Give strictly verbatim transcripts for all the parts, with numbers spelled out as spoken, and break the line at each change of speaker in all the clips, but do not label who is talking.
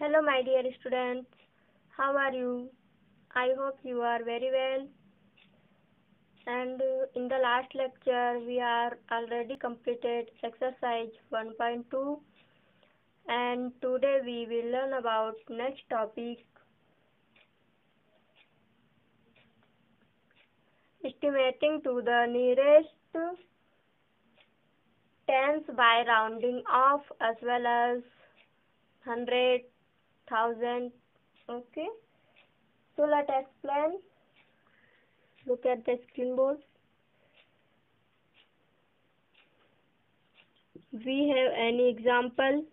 Hello my dear students, how are you? I hope you are very well. And uh, in the last lecture we are already completed exercise one point two, and today we will learn about next topic, estimating to the nearest tens by rounding off as well as hundred, thousand. Okay, so let's explain. Look at the screen board. We have any example: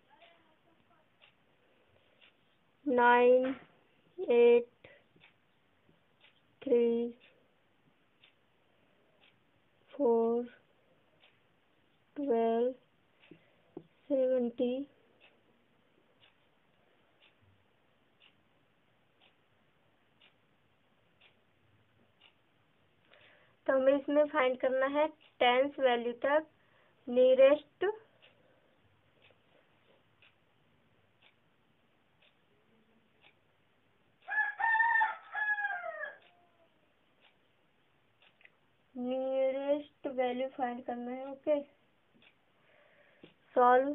nine, eight, three, four, twelve, seventy, तो हमें इसमें find करना है tens value तक nearest nearest value find करना है। Okay, solve.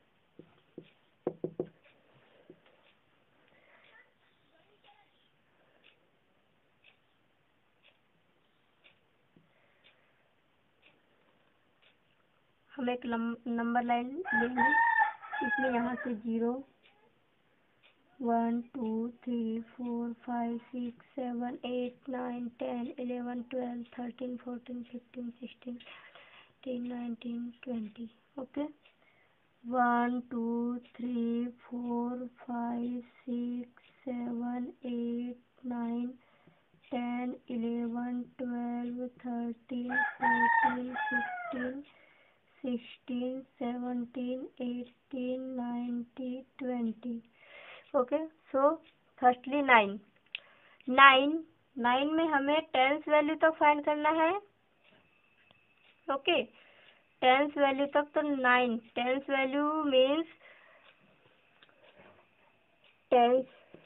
हम एक नंबर लाइन लेंगे, इसमें यहाँ से zero, one, two, three, four, five, six, seven, eight, nine, ten, eleven, twelve, thirteen, fourteen, fifteen, sixteen, eighteen, nineteen, twenty. Okay, one, two, three, four, five, six, seven, eight, nine, ten, eleven, twelve, thirteen, fourteen, fifteen, sixteen, seventeen, eighteen, nineteen, twenty. Okay, so firstly nine nine nine में हमें tens value तक find करना है। Okay, tense value तक तो nine, tens value means tens,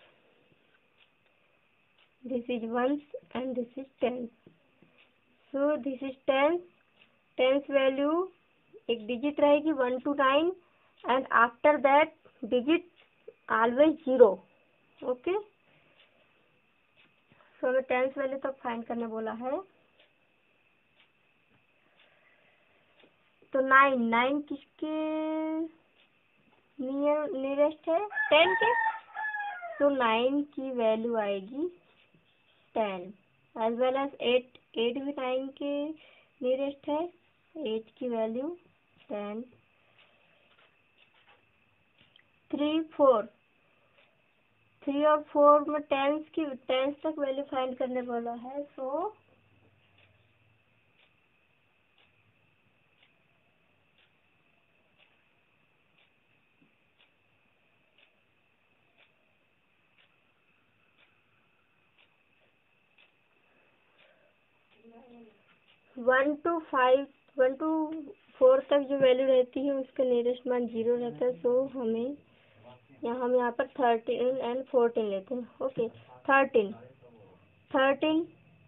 this is ones and this is tens, so this is tens. Tens value एक digit रहेगी one two nine, and after that digit always zero. Okay, so हमें tens value तक find करने बोला है। तो nine nine किसके near nearest है? टेन के। तो नाइन की वैल्यू आएगी ten, as well as eight eight भी नाइन के नियरेस्ट है, एट की value ten. Three, four, three और फोर में टेंस की टेंस तक वैल्यू फाइंड करने बोला है। So one two five one two four तक जो वैल्यू रहती है उसका नियरेस्ट मान जीरो रहता है। सो हमें यहाँ हम यहाँ पर थर्टीन एंड फोर्टीन लेते हैं। ओके, थर्टीन थर्टीन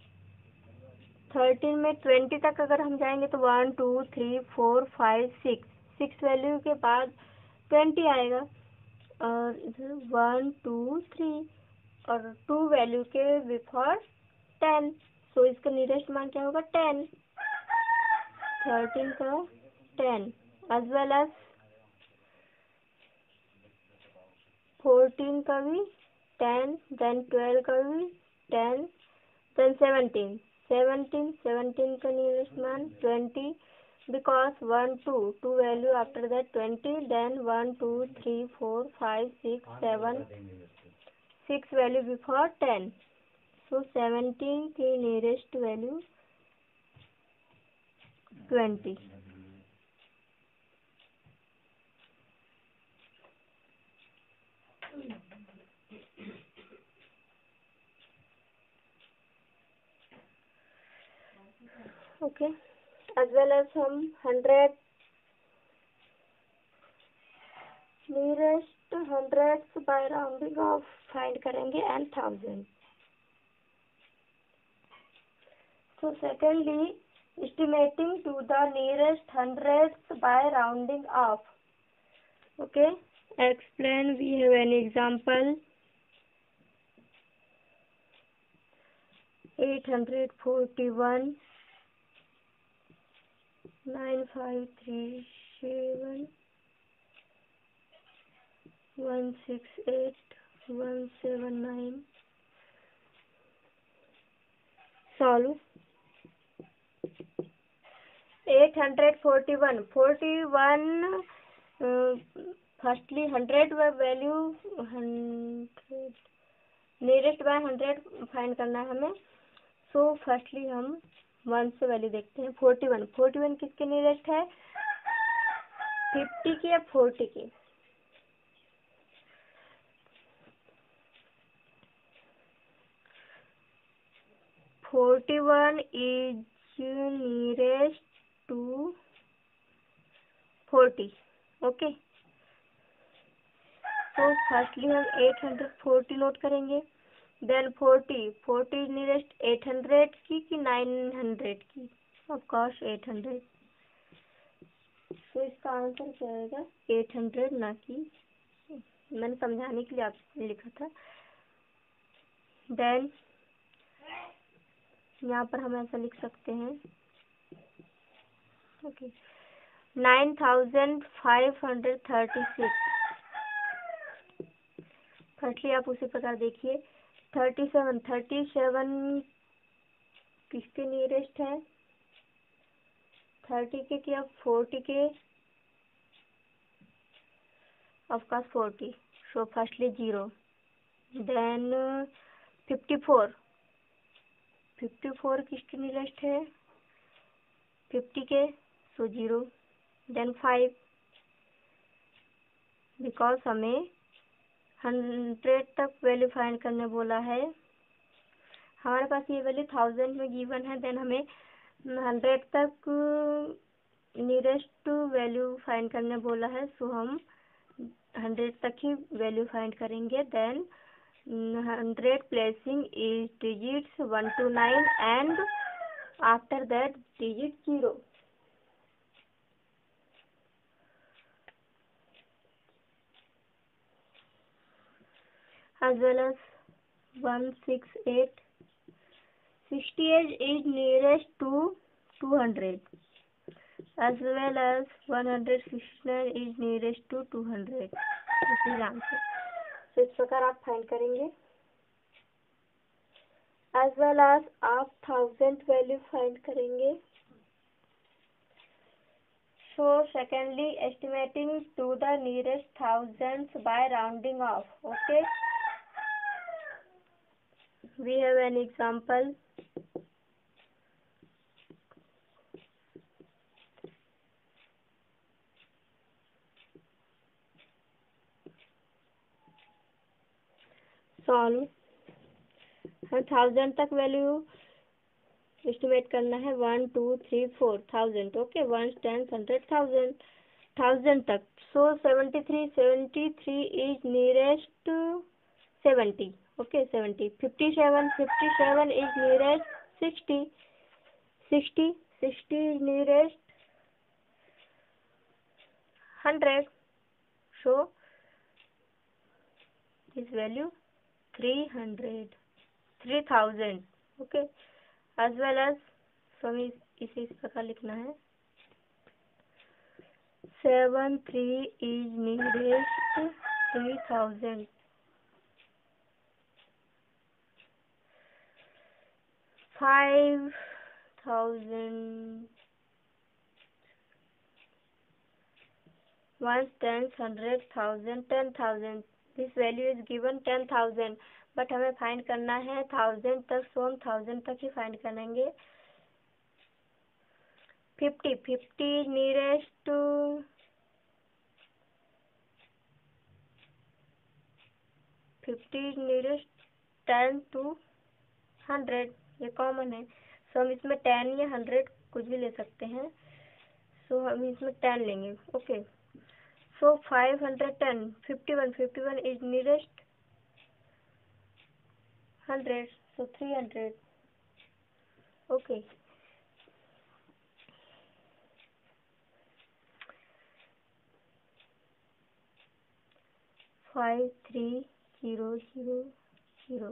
थर्टीन में ट्वेंटी तक अगर हम जाएंगे तो one, two, three, four, five, six, six value के बाद ट्वेंटी आएगा, और इधर वन, टू, थ्री और टू वैल्यू के बिफोर टेन। सो इसका नियरेस्ट मान क्या होगा? टेन। थर्टीन का ten, as well as fourteen का भी टेन, देन ट्वेल्व का भी ten, then seventeen seventeen seventeen का नियरेस्ट मान twenty, because one, to two value after that twenty, then one, two, three, four, five, six, seven, six value before ten. So seventeen की nearest value twenty. Okay, as well as हम hundred nearest hundreds by rounding off find करेंगे and thousand. So secondly estimating to the nearest hundreds by rounding off. Okay, explain. We have an example. eight hundred forty-one, nine five three seven, one six eight, one seven nine. Solve. eight hundred forty-one, forty-one, uh, firstly hundred value, hundred nearest by hundred find करना है हमें. So so, firstly हम one से value देखते हैं. Forty one forty one किसके nearest है? Fifty के या फोर्टी के? Forty one is nearest to forty. Okay, तो फर्स्टली हम एट हंड्रेड फोर्टी नोट करेंगे. Then forty forty nearest eight hundred की कि नाइन हंड्रेड की? Of course eight hundred. तो इसका आंसर क्या आएगा? एट हंड्रेड, ना कि मैंने समझाने के लिए आपने लिखा था. देन यहाँ पर हम ऐसा लिख सकते हैं. Okay, nine thousand five hundred thirty six. Firstly आप उसी प्रकार देखिए. थर्टी सेवन थर्टी सेवन किसके नियरेस्ट है? थर्टी के क्या फोर्टी के? Of course forty. So firstly zero. Then fifty four fifty four किसके नियरेस्ट है? फिफ्टी के. So zero. Then five, because हमें हंड्रेड तक वैल्यू फाइंड करने बोला है. हमारे पास ये वैल्यू थाउजेंड में गिवन है. देन हमें हंड्रेड तक नियरेस्ट वैल्यू फाइंड करने बोला है. सो हम हंड्रेड तक ही वैल्यू फाइंड करेंगे. Then hundred placing is digits one two nine and after that digit zero. as well as one sixty-eight. sixty-eight is nearest to two hundred, as well as one sixty-nine is nearest to two hundred. This is answer. So इस प्रकार आप find करेंगे. as well as आप thousand value find करेंगे. So secondly, estimating to the nearest thousands by rounding off. Okay. We have an example. Solve. हम thousand तक value estimate करना है. One two three four thousand. Okay, one ten hundred thousand thousand तक. So seventy three seventy three is nearest seventy. Okay, seventy. Fifty seven fifty seven is nearest sixty. Sixty sixty is nearest hundred. So this value three hundred three thousand. Okay, as well as हमें इसे इस प्रकार लिखना है. Seven three is nearest three thousand. Five thousand. One ten hundred thousand ten thousand. This value is given ten thousand, but हमें find करना है thousand तक. सो हम थाउजेंड तक ही फाइंड करेंगे. Fifty fifty nearest to fifty nearest ten to hundred. ये common है. सो हम इसमें टेन या हंड्रेड कुछ भी ले सकते हैं. सो हम इसमें टेन लेंगे. Okay, So five hundred ten, fifty-one, fifty-one is nearest one hundred, so three hundred. Okay. Five three zero zero zero.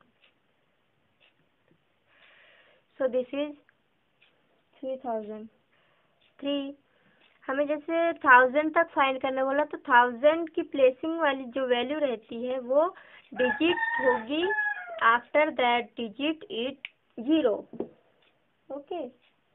So this is three thousand. Three हमें जैसे थाउजेंड तक फाइंड करना बोला, तो थाउजेंड की प्लेसिंग वाली जो वैल्यू रहती है वो डिजिट होगी, after that digit it zero. Okay.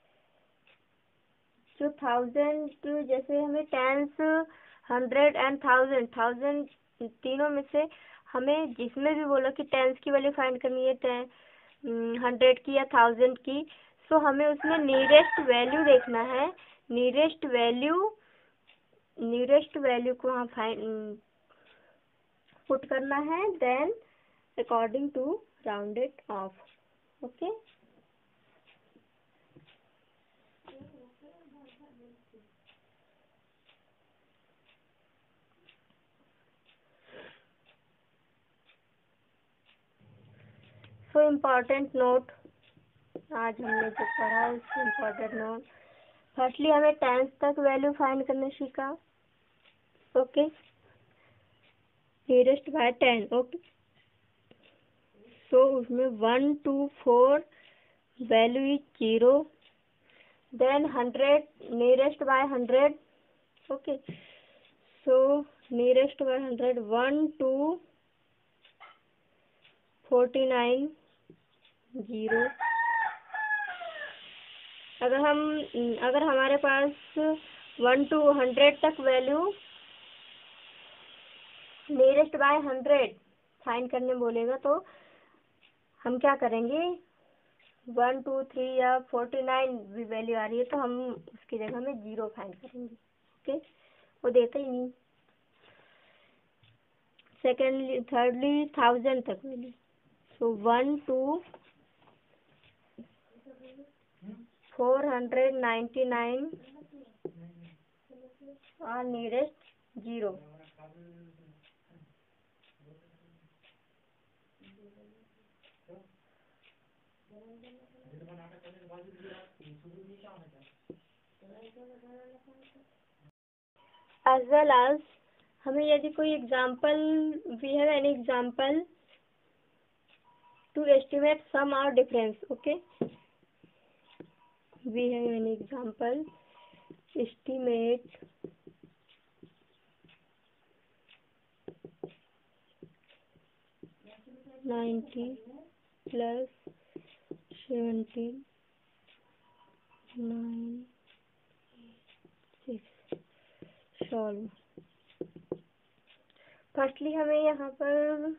जो थाउजेंड, जैसे हमें tens, hundred and thousand, thousand तीनों में से हमें जिसमें भी बोला कि टेंस की वैल्यू फाइंड करनी है, टेन हंड्रेड की या थाउजेंड की, सो हमें उसमें नियरेस्ट वैल्यू देखना है. नियरेस्ट वैल्यू नियरेस्ट वैल्यू को वहाँ फाइंड पुट करना है, then according to round it off. Okay. So important note, आज हमने जो पढ़ा उससे इम्पॉर्टेंट नोट. फर्स्टली हमें टेंस तक वैल्यू फाइंड करना सीखा. Okay. Nearest by ten. Okay. So उसमें one two four value is zero. Then hundred, nearest by hundred. Okay. So nearest by hundred, one two forty nine zero. अगर हम अगर हमारे पास वन टू हंड्रेड तक value nearest by hundred find करने बोलेगा, तो हम क्या करेंगे, वन टू थ्री या फोर्टी नाइन भी वैल्यू आ रही है तो हम उसकी जगह में जीरो फाइंड करेंगे. ओके. वो देता ही नहीं. सेकेंडली थर्डली थाउजेंड तक value. So one two four hundred ninety nine और nearest zero. As well as हमें यदि कोई example, we have any example to estimate sum और difference. Okay. we have an example, estimate ninety plus seventy nine six. Solve. Firstly हमें यहाँ पर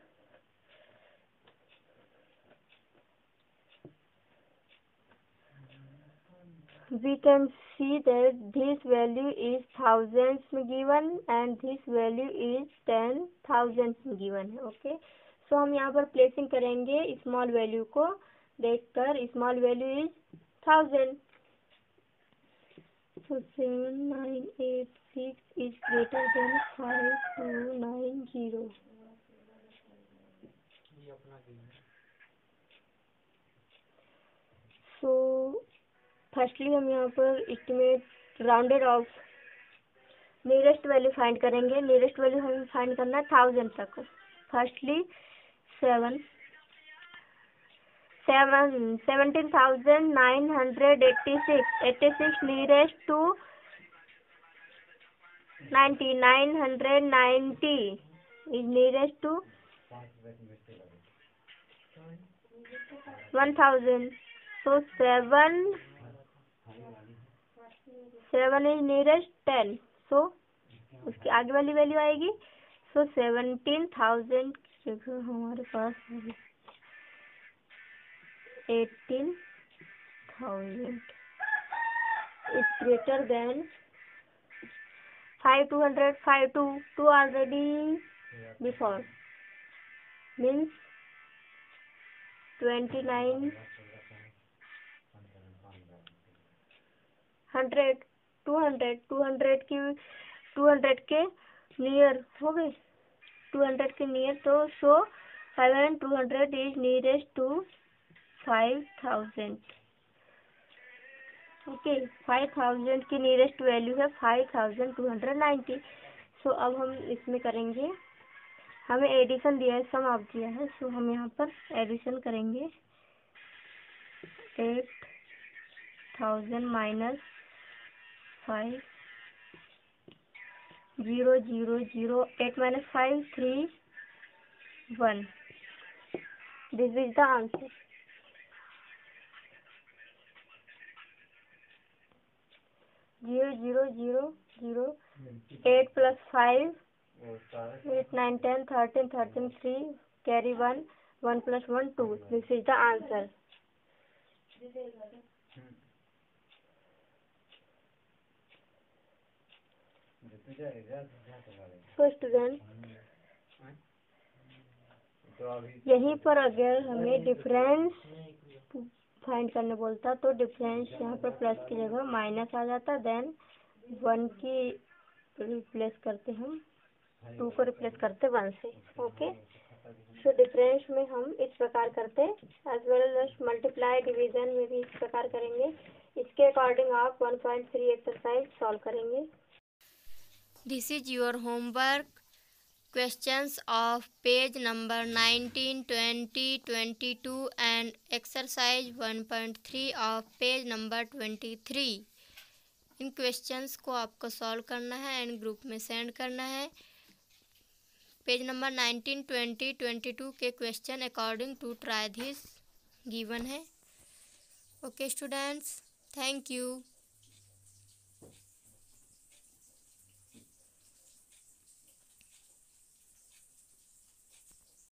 we can see that this value is thousands में given and this value is ten thousands में given है. Okay. So हम यहाँ पर placing करेंगे स्मॉल वैल्यू को देखकर. Small value is thousand. So seven nine eight six is greater than five two nine zero. So firstly हम यहाँ पर estimate rounded off nearest value find करेंगे. नियरेस्ट वैल्यू हमें फाइंड करना है थाउजेंड तक. Firstly seven seven seventeen thousand nine hundred eighty six. Eighty six nearest to ninety. Nine hundred ninety is nearest to one thousand. So seven seven is nearest ten. So उसकी आगे वाली value आएगी. So seventeen thousand हमारे पास eighteen thousand is greater than five two hundred. Five two two already before means twenty nine hundred. Two hundred two hundred की two hundred के near हो गए, टू हंड्रेड के नियर, तो so five hundred two hundred is nearest to five thousand. Okay, five thousand की nearest value है five thousand two hundred ninety. So अब हम इसमें करेंगे, हमें एडिशन दिया है, सम ऑफ दिया है, सो हम यहाँ पर एडिशन करेंगे। Eight thousand minus five, zero zero zero, eight minus five, three, one. This is the answer. Zero zero zero zero, eight plus five, eight nine ten thirteen, thirteen three, carry one, one plus one two. This is the answer. So student, यहीं पर अगर हमें difference find करने बोलता तो difference यहाँ पर plus की जगह माइनस आ जाता, देन वन की रिप्लेस करते हम, टू को रिप्लेस करते वन से। ओके, सो डिफरेंस में हम इस प्रकार करते, as well as multiply division में भी इस प्रकार करेंगे। इसके अकॉर्डिंग आप one point three exercise solve करेंगे।
This is your homework questions of page number nineteen, twenty, twenty-two and exercise one point three of page number twenty-three। इन questions को आपको सॉल्व करना है एंड ग्रुप में सेंड करना है। Page number nineteen, twenty, twenty two के question according to try this given है। Okay students, thank you.